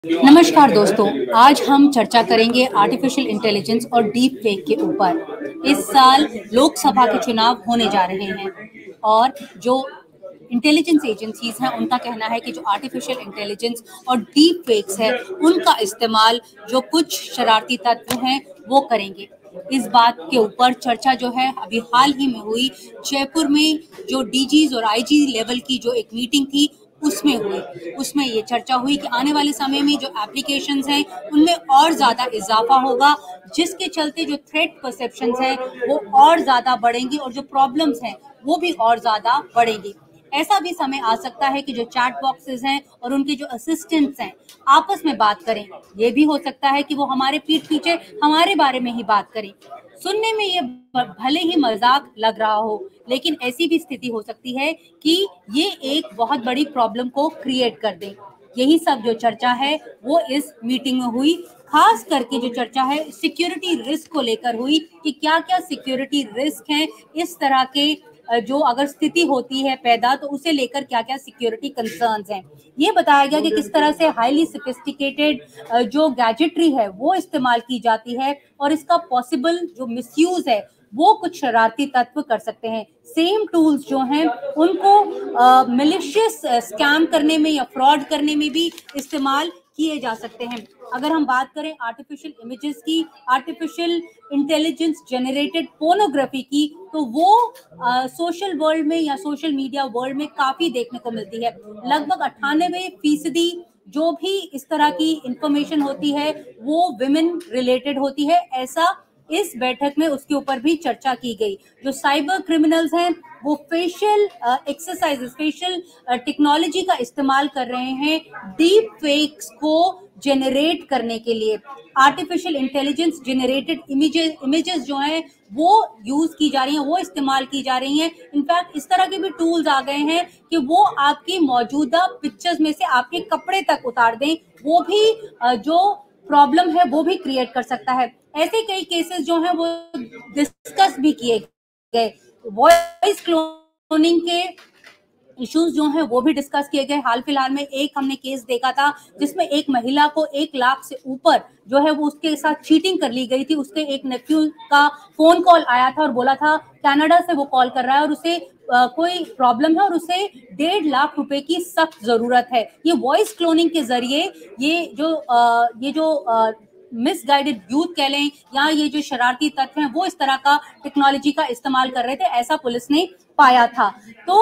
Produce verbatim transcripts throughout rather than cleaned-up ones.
नमस्कार दोस्तों, आज हम चर्चा करेंगे आर्टिफिशियल इंटेलिजेंस और डीप फेक के ऊपर। इस साल लोकसभा के चुनाव होने जा रहे हैं और जो इंटेलिजेंस एजेंसीज हैं उनका कहना है कि जो आर्टिफिशियल इंटेलिजेंस और डीप फेक्स है उनका इस्तेमाल जो कुछ शरारती तत्व हैं वो करेंगे। इस बात के ऊपर चर्चा जो है अभी हाल ही में हुई जयपुर में, जो डीजीज और आईजी लेवल की जो एक मीटिंग थी उसमें हुई। उसमें ये चर्चा हुई कि आने वाले समय में जो एप्लीकेशंस हैं उनमें और ज़्यादा इजाफा होगा, जिसके चलते जो थ्रेट परसेप्शंस हैं वो और ज़्यादा बढ़ेंगी और जो प्रॉब्लम्स हैं वो भी और ज़्यादा बढ़ेंगी। ऐसा भी समय आ सकता है कि जो चैट बॉक्सेस हैं और उनके जो असिस्टेंट्स हैं आपस में बात करें। ये भी हो सकता है कि वो हमारे पीठ पीछे हमारे बारे में ही बात करें। सुनने में ये भले ही मजाक लग रहा हो, लेकिन ऐसी भी स्थिति हो सकती है कि ये एक बहुत बड़ी प्रॉब्लम को क्रिएट कर दे। यही सब जो चर्चा है वो इस मीटिंग में हुई। खास करके जो चर्चा है सिक्योरिटी रिस्क को लेकर हुई कि क्या क्या सिक्योरिटी रिस्क हैं इस तरह के, जो अगर स्थिति होती है पैदा तो उसे लेकर क्या क्या सिक्योरिटी कंसर्न्स हैं। ये बताया गया कि किस तरह से हाईली सोफिस्टिकेटेड जो गैजेटरी है वो इस्तेमाल की जाती है और इसका पॉसिबल जो मिसयूज है वो कुछ शरारती तत्व कर सकते हैं। सेम टूल्स जो हैं उनको मिलिशियस स्कैम करने में या फ्रॉड करने में भी इस्तेमाल किए जा सकते हैं। अगर हम बात करें आर्टिफिशियल इमेजेस की, आर्टिफिशियल इंटेलिजेंस जनरेटेड पोर्नोग्राफी की, तो वो सोशल वर्ल्ड में या सोशल मीडिया वर्ल्ड में काफी देखने को मिलती है। लगभग अट्ठानवे फीसदी जो भी इस तरह की इंफॉर्मेशन होती है वो विमेन रिलेटेड होती है। ऐसा इस बैठक में उसके ऊपर भी चर्चा की गई। जो साइबर क्रिमिनल्स हैं वो फेशियल एक्सरसाइजेस, फेशियल टेक्नोलॉजी का इस्तेमाल कर रहे हैं डीप फेक्स को जनरेट करने के लिए। Artificial intelligence generated images images जो हैं वो यूज की जा रही हैं, वो इस्तेमाल की जा रही हैं। इनफैक्ट इस तरह के भी टूल्स आ गए हैं कि वो आपकी मौजूदा पिक्चर्स में से आपके कपड़े तक उतार दें, वो भी जो प्रॉब्लम है वो भी क्रिएट कर सकता है। ऐसे कई केसेस जो हैं वो डिस्कस भी किए गए। वॉइस क्लोनिंग के इश्यूज जो हैं वो भी डिस्कस किए गए। हाल फिलहाल में एक हमने केस देखा था जिसमें एक महिला को एक लाख से ऊपर जो है वो उसके साथ चीटिंग कर ली गई थी। उसके एक नेफ्यू का फोन कॉल आया था और बोला था कनाडा से वो कॉल कर रहा है और उसे आ, कोई प्रॉब्लम है और उसे डेढ़ लाख रुपए की सख्त जरूरत है। ये वॉइस क्लोनिंग के जरिए ये जो आ, ये जो आ, मिसगाइडेड यूथ कह लें या ये जो शरारती तत्व हैं वो इस तरह का टेक्नोलॉजी का इस्तेमाल कर रहे थे, ऐसा पुलिस ने पाया था। तो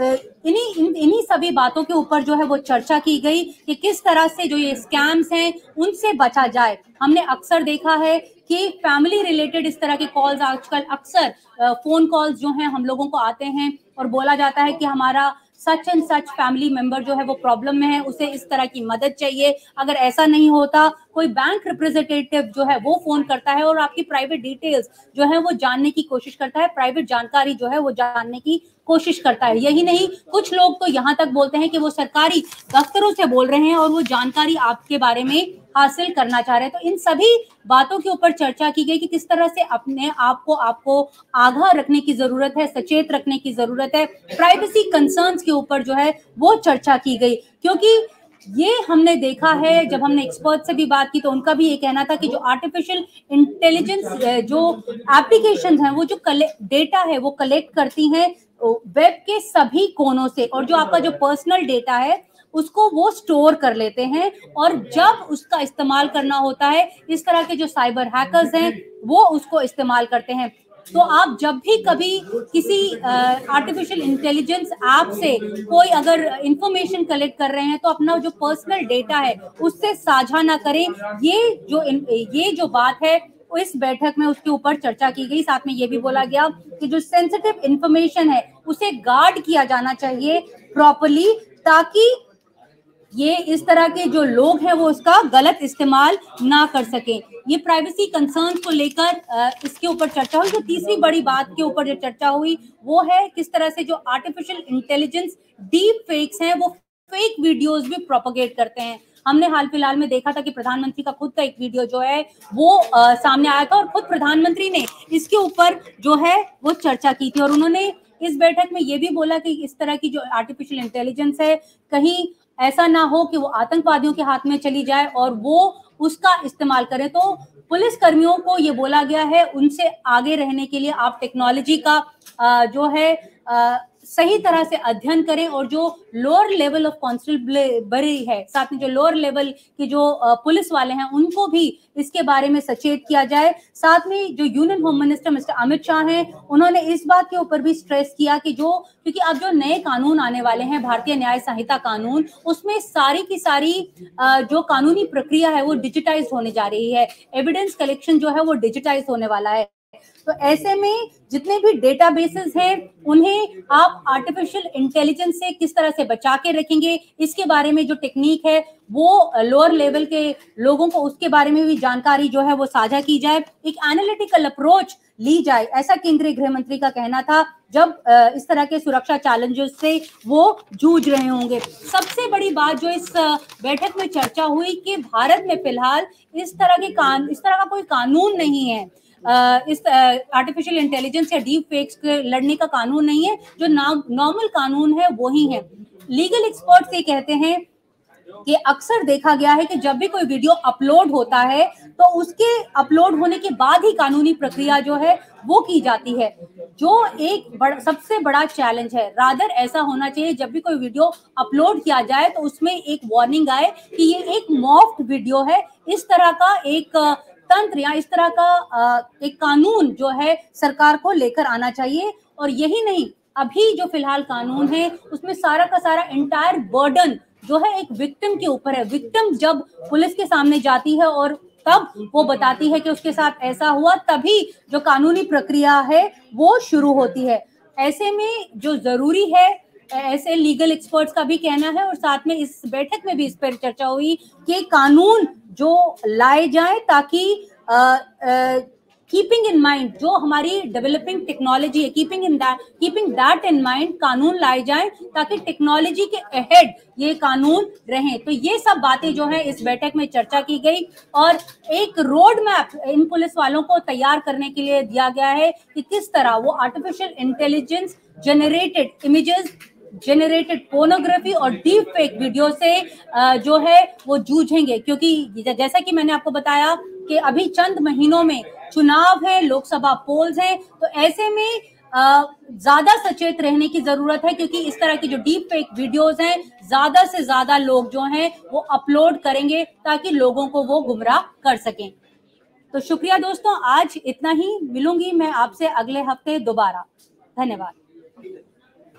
इन्हीं इन्हीं सभी बातों के ऊपर जो है वो चर्चा की गई कि किस तरह से जो ये स्कैम्स हैं उनसे बचा जाए। हमने अक्सर देखा है कि फैमिली रिलेटेड इस तरह के कॉल्स आजकल अक्सर फोन कॉल्स जो हैं हम लोगों को आते हैं और बोला जाता है कि हमारा such and such family member जो है वो प्रॉब्लम में है, उसे इस तरह की मदद चाहिए। अगर ऐसा नहीं होता, कोई बैंक रिप्रेजेंटेटिव जो है वो फोन करता है और आपकी प्राइवेट डिटेल्स जो है वो जानने की कोशिश करता है, प्राइवेट जानकारी जो है वो जानने की कोशिश करता है। यही नहीं, कुछ लोग तो यहाँ तक बोलते हैं कि वो सरकारी दफ्तरों से बोल रहे हैं और वो जानकारी आपके बारे में हासिल करना चाह रहे हैं। तो इन सभी बातों के ऊपर चर्चा की गई कि किस तरह से अपने आप को आपको आगाह रखने की जरूरत है, सचेत रखने की जरूरत है। प्राइवेसी कंसर्न्स के ऊपर जो है वो चर्चा की गई, क्योंकि ये हमने देखा है जब हमने एक्सपर्ट से भी बात की तो उनका भी ये कहना था कि जो आर्टिफिशियल इंटेलिजेंस जो एप्लीकेशन हैं वो जो डेटा है वो कलेक्ट करती हैं वेब के सभी कोनों से, और जो आपका जो पर्सनल डेटा है उसको वो स्टोर कर लेते हैं और जब उसका इस्तेमाल करना होता है इस तरह के जो साइबर हैकर्स हैं वो उसको इस्तेमाल करते हैं। तो आप जब भी कभी किसी आर्टिफिशियल इंटेलिजेंस ऐप से कोई अगर इंफॉर्मेशन कलेक्ट कर रहे हैं तो अपना जो पर्सनल डेटा है उससे साझा ना करें। ये जो ये जो बात है इस बैठक में उसके ऊपर चर्चा की गई। साथ में ये भी बोला गया कि जो सेंसिटिव इंफॉर्मेशन है उसे गार्ड किया जाना चाहिए प्रॉपर्ली, ताकि ये इस तरह के जो लोग हैं वो उसका गलत इस्तेमाल ना कर सकें। ये प्राइवेसी कंसर्न को लेकर इसके ऊपर चर्चा हुई। जो तीसरी बड़ी बात के ऊपर जो चर्चा हुई वो है किस तरह से जो आर्टिफिशियल इंटेलिजेंस डीप फेक्स हैं वो फेक वीडियोस भी प्रोपोगेट करते हैं। हमने हाल फिलहाल में देखा था कि प्रधानमंत्री का खुद का एक वीडियो जो है वो आ, सामने आया था और खुद प्रधानमंत्री ने इसके ऊपर जो है वो चर्चा की थी और उन्होंने इस बैठक में ये भी बोला कि इस तरह की जो आर्टिफिशियल इंटेलिजेंस है कहीं ऐसा ना हो कि वो आतंकवादियों के हाथ में चली जाए और वो उसका इस्तेमाल करें। तो पुलिस कर्मियों को ये बोला गया है उनसे आगे रहने के लिए आप टेक्नोलॉजी का आ, जो है आ, सही तरह से अध्ययन करें, और जो लोअर लेवल ऑफ कांस्टेबलरी है, साथ में जो लोअर लेवल की जो पुलिस वाले हैं उनको भी इसके बारे में सचेत किया जाए। साथ में जो union home minister mister Amit Shah हैं, उन्होंने इस बात के ऊपर भी स्ट्रेस किया कि जो क्योंकि अब जो नए कानून आने वाले हैं, भारतीय न्याय संहिता कानून, उसमें सारी की सारी जो कानूनी प्रक्रिया है वो डिजिटाइज होने जा रही है, एविडेंस कलेक्शन जो है वो डिजिटाइज होने वाला है। तो ऐसे में जितने भी डेटाबेसेस हैं उन्हें आप आर्टिफिशियल इंटेलिजेंस से किस तरह से बचा के रखेंगे, इसके बारे में जो टेक्निक है वो लोअर लेवल के लोगों को उसके बारे में भी जानकारी जो है वो साझा की जाए, एक एनालिटिकल अप्रोच ली जाए, ऐसा केंद्रीय गृह मंत्री का कहना था जब इस तरह के सुरक्षा चैलेंजेस से वो जूझ रहे होंगे। सबसे बड़ी बात जो इस बैठक में चर्चा हुई कि भारत में फिलहाल इस तरह के कान इस तरह का कोई कानून नहीं है, इस आर्टिफिशियल इंटेलिजेंस या डीप फेक्स के लड़ने का कानून नहीं है, जो नॉर्मल कानून है वो ही है। लीगल एक्सपर्ट्स ये कहते हैं कि अक्सर देखा गया है कि जब भी कोई वीडियो अपलोड होता है तो उसके अपलोड होने के बाद ही कानूनी प्रक्रिया जो है वो की जाती है, जो एक बड़, सबसे बड़ा चैलेंज है। रादर ऐसा होना चाहिए जब भी कोई वीडियो अपलोड किया जाए तो उसमें एक वार्निंग आए कि ये एक मॉफ्ड वीडियो है, इस तरह का एक तंत्र या इस तरह का एक कानून जो है सरकार को लेकर आना चाहिए। और यही नहीं, अभी जो फिलहाल कानून है उसमें सारा का सारा एंटायर बर्डन जो है एक विक्टिम के ऊपर है। विक्टिम जब पुलिस के सामने जाती है और तब वो बताती है कि उसके साथ ऐसा हुआ, तभी जो कानूनी प्रक्रिया है वो शुरू होती है। ऐसे में जो जरूरी है, ऐसे लीगल एक्सपर्ट्स का भी कहना है, और साथ में इस बैठक में भी इस पर चर्चा हुई कि कानून जो लाए जाए ताकि कीपिंग इन माइंड जो हमारी डेवलपिंग टेक्नोलॉजी है, keeping in that keeping that in mind कानून लाए जाएं ताकि टेक्नोलॉजी के अहेड ये कानून रहें। तो ये सब बातें जो है इस बैठक में चर्चा की गई, और एक रोड मैप इन पुलिस वालों को तैयार करने के लिए दिया गया है कि किस तरह वो artificial intelligence generated images, generated pornography और डीप फेक वीडियो से जो है वो जूझेंगे। क्योंकि जैसा कि मैंने आपको बताया कि अभी चंद महीनों में चुनाव है, लोकसभा पोल्स हैं, तो ऐसे में ज्यादा सचेत रहने की जरूरत है, क्योंकि इस तरह की जो डीप फेक वीडियोस हैं ज्यादा से ज्यादा लोग जो हैं वो अपलोड करेंगे ताकि लोगों को वो गुमराह कर सकें। तो शुक्रिया दोस्तों, आज इतना ही। मिलूंगी मैं आपसे अगले हफ्ते दोबारा। धन्यवाद।